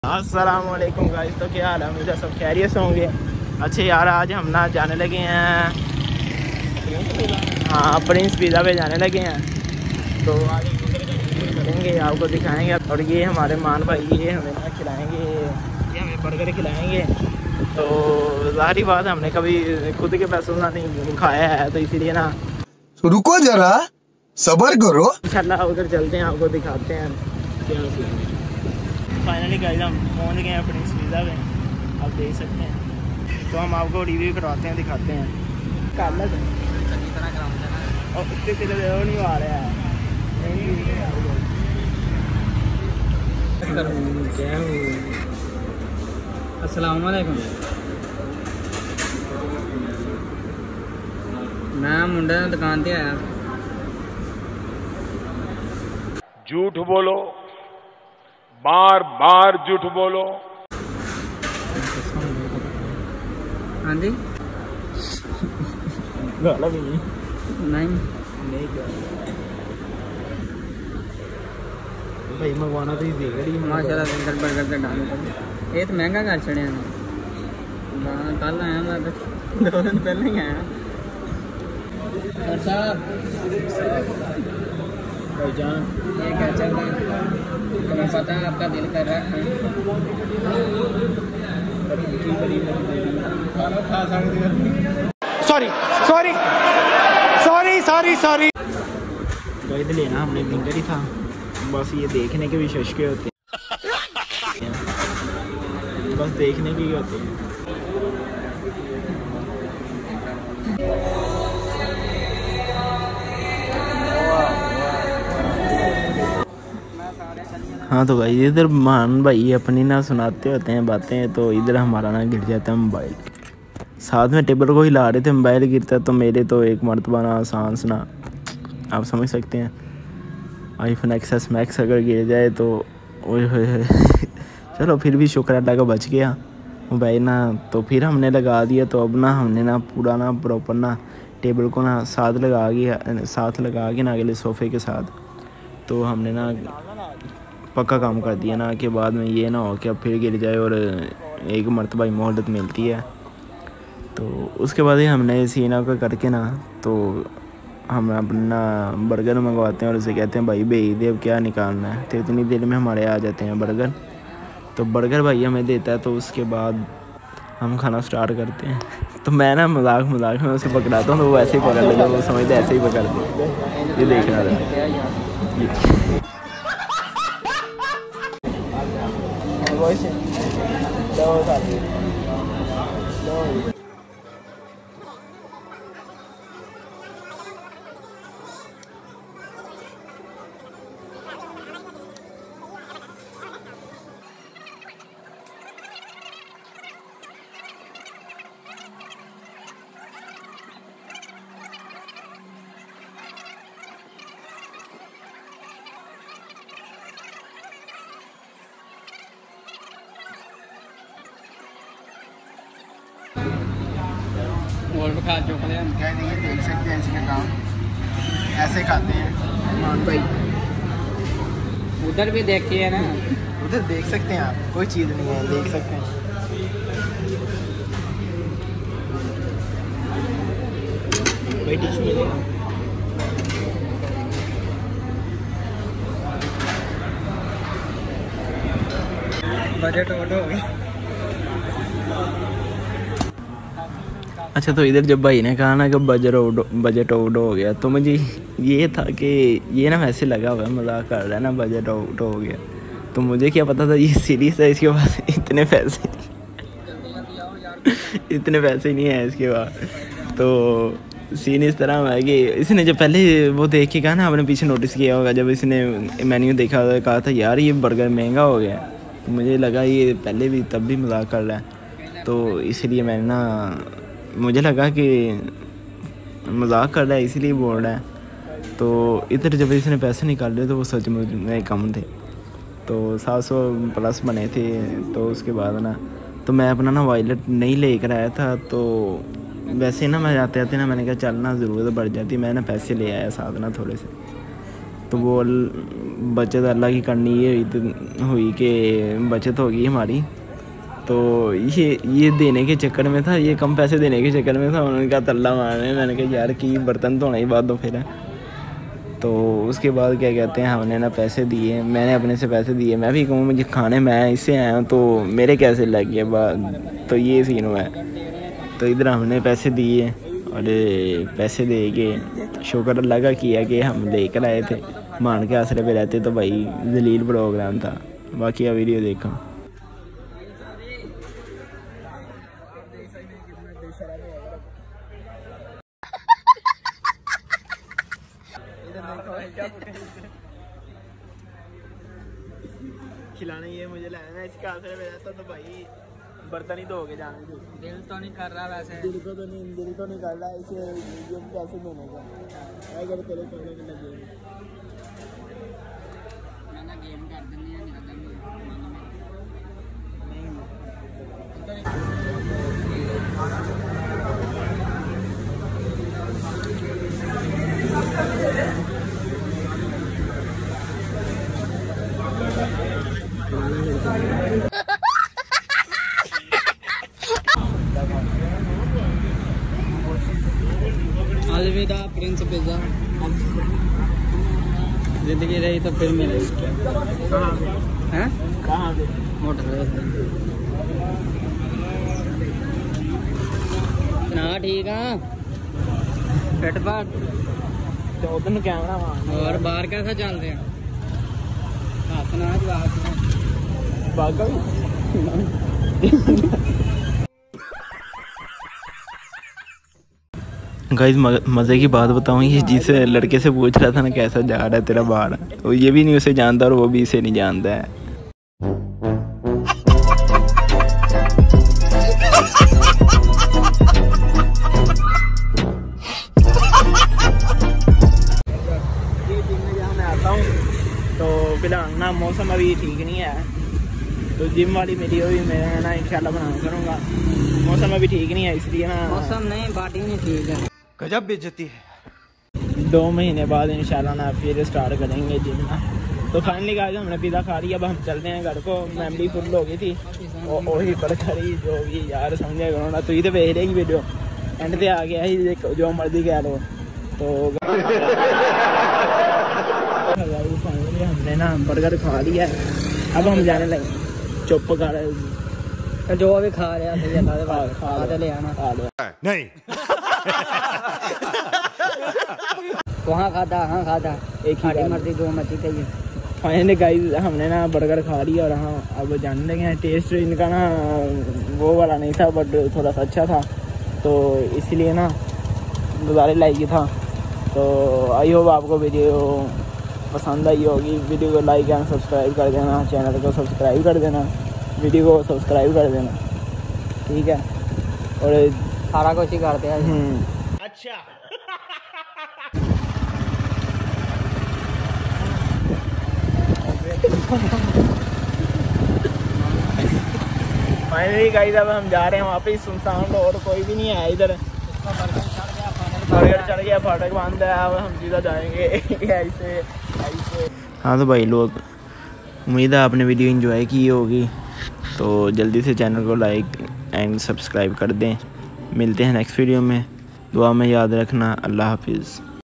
अस्सलाम वालेकुम गाइस। तो क्या हाल है? मुझे सब खैरियत से होंगे। अच्छे यार, आज हम ना जाने लगे हैं, हाँ प्रिंस पिज़्ज़ा पे जाने लगे हैं। तो आज करेंगे, आपको दिखाएंगे। और ये हमारे मान भाई, ये हमें ना खिलाएंगे, ये हमें बर्गर खिलाएंगे। तो ज़ाहिर बात है, हमने कभी खुद के पैसों से नहीं खाया है, तो इसीलिए ना रुको जरा सब्र करो। इंशाल्लाह उधर चलते हैं, आपको दिखाते हैं क्या सीन है। फाइनली गाइस हम पहुंच गए हैं प्रिंस पिज़्ज़ा पे, आप देख सकते हैं। तो हम आपको रिव्यू करवाते हैं, दिखाते हैं। कालज और उसके तेरे नहीं आ रहा है। अस्सलाम वालेकुम। मैं मुंडे दुकान पे आया। झूठ बोलो, बार बार झूठ बोलो। हाँ जी गाला भी नहीं भाई मंगवाना तो ही माशाल्लाह बर्गर बर्गर का डाल ये तो महंगा कर छड़े हैं। कल आया मैं तो 2 दिन पहले ही आया। सर साहब भाईजान, ये क्या चल रहा है? तुम्हें पता है आपका दिल कर रहा है sorry sorry sorry sorry sorry. भाई तो लेना हमने फिंगर ही था, बस ये देखने के भी शशके होते हैं, बस देखने के ही होते हैं। हाँ तो भाई इधर मान भाई अपनी ना सुनाते होते हैं बातें, तो इधर हमारा ना गिर जाता है मोबाइल। साथ में टेबल को हिला रहे थे, मोबाइल गिरता है, तो मेरे तो एक मरतबा ना सांस ना, आप समझ सकते हैं। आईफोन एक्सेस मैक्स अगर गिर जाए तो ओए होए चलो फिर भी शुक्र अल्लाह का बच गया मोबाइल ना। तो फिर हमने लगा दिया। तो अब ना हमने ना पूरा ना प्रॉपर ना टेबल को ना साथ लगा के ना अगले सोफ़े के साथ, तो हमने ना पक्का काम कर दिया ना कि बाद में ये ना हो कि अब फिर गिर जाए और एक मरतबा ही मोहलत मिलती है। तो उसके बाद ही हमने सीना का करके ना, तो हम अपना बर्गर मंगवाते हैं और उसे कहते हैं भाई भेज दे, अब क्या निकालना है। तो इतनी देर में हमारे आ जाते हैं बर्गर। तो बर्गर भाई हमें देता है, तो उसके बाद हम खाना स्टार्ट करते हैं। तो मैं ना मजाक में उसे पकड़ाता हूँ, तो वो ऐसे ही पकड़ लेता है, वो समझते ऐसे ही पकड़ दे। ये देख रहा था और खा चुके हैं। क्या नहीं, देख सकते हैं इसके काम ऐसे खाते हैं मान भाई। उधर भी देखिए ना, उधर देख सकते हैं आप, कोई चीज़ नहीं है, देख सकते हैं। भाई टिश्यू मिलेगा। बजट ऑटो हो गया। अच्छा, तो इधर जब भाई ने कहा ना कि बजट आउट हो गया, तो मुझे ये था कि ये ना वैसे लगा हुआ है, मजाक कर रहा है ना, बजट आउट हो गया। तो मुझे क्या पता था ये सीरीज है, इसके पास इतने पैसे नहीं है इसके पास। तो सीन इस तरह है कि इसने जब पहले वो देख के कहा ना, आपने पीछे नोटिस किया होगा, जब इसने मेन्यू देखा कहा था यार ये बर्गर महंगा हो गया। तो मुझे लगा ये पहले भी तब भी मजाक कर रहा है, तो इसलिए मैंने ना, मुझे लगा कि मजाक कर रहा है इसीलिए बोल रहा है। तो इधर जब इसने पैसे निकाले तो वो सच में कम थे, तो 700 प्लस बने थे। तो उसके बाद ना, तो मैं अपना ना वॉलेट नहीं लेकर आया था, तो वैसे ना मैं जाते ना मैंने कहा चल ना ज़रूरत बढ़ जाती, मैंने पैसे ले आया साथ ना थोड़े से। तो वो बचत अल्लाह की करनी ये हुई कि बचत होगी हमारी। तो ये देने के चक्कर में था, ये कम पैसे देने के चक्कर में था। उन्होंने कहा तल्ला मारने, मैंने कहा यार कि बर्तन धोना ही बाद दो फिर। तो उसके बाद क्या कहते हैं हमने ना पैसे दिए, मैंने अपने से पैसे दिए। मैं भी कहूँ मुझे खाने मैं इससे आया हूँ तो मेरे कैसे लग गए बात, तो ये सीन हुआ है। तो इधर हमने पैसे दिए और पैसे दे के शुक्र अल्लाह का किया कि हम लेकर आए थे। मान के आसरे पे रहते तो भाई जलील प्रोग्राम था। बाकी का वीडियो देखो। खिलाने ये मुझे लाना, इसके आसरे पे रहता तो भाई बर्तन ही धो के जाने थे। दिल तो नहीं कर रहा वैसे, दिल को तो नहीं कर रहा इसे पैसे देने का। अगर तेरे खाने में लगे मैं ना गेम कर दिंदी है अलविदा प्रिंस पिज़्ज़ा। जिंदगी रही तो फिर मिलेगी। हैं कहाँ पे मोटर ना ठीक है फिट फाट। तो उधर कैमरा मार और बाहर कैसा चल रहा है? हाथ ना गाइस मज़े की बात बताऊँ, ये जिस लड़के से पूछ रहा था ना कैसा जा रहा है तेरा बाहर, तो ये भी नहीं उसे जानता और वो भी इसे नहीं जानता है। मैं आता हूँ तो फिलहाल ना मौसम अभी ठीक नहीं है, तो जिम वाली वीडियो भी मैं ना इंशाल्लाह बना करूँगा। मौसम अभी ठीक नहीं है इसलिए ना, मौसम नहीं बॉडी नहीं ठीक है। गजब बेइज्जती है। 2 महीने बाद इंशाल्लाह ना फिर स्टार्ट करेंगे जिम ना। तो फाइनली गाइस हमने पिज़्ज़ा खा लिया, अब हम चलते हैं घर को। मेमोरी फुल हो गई थी वही पर खरी जो भी यार समझे करो ना। तो ये तो भेज रहेगी वीडियो एंड पे आ गया ही, जो मर्जी कह लो। तो फाइनली हमने ना बर्गर खा लिया है, अब हम जाने लगे। चुप कर, जो भी खा रहा है खा ले आना नहीं वहाँ खाता हाँ खाता एक ही मर्जी जो मर्जी चाहिए। फाइनली गाइस हमने ना बर्गर खा लिया और हाँ अब जानने लगे हैं। टेस्ट इनका ना वो वाला नहीं था बट थोड़ा सा अच्छा था, तो इसलिए ना गुजारे लायक था। तो आई होप आपको वीडियो पसंद आई होगी। वीडियो को लाइक एंड सब्सक्राइब कर देना, चैनल को सब्सक्राइब कर देना, वीडियो को सब्सक्राइब कर देना, ठीक है। और सारा कुछ ही करते हैं। अच्छा फाइनली गाइस अब हम जा रहे हैं वापस सुनसान, और कोई भी नहीं है इधर। बर्गर चढ़ गया, फाटक बंद है, अब हम सीधा जाएंगे ऐसे। हाँ तो भाई लोग, उम्मीद है आपने वीडियो एंजॉय की होगी, तो जल्दी से चैनल को लाइक एंड सब्सक्राइब कर दें। मिलते हैं नेक्स्ट वीडियो में, दुआ में याद रखना। अल्लाह हाफिज़।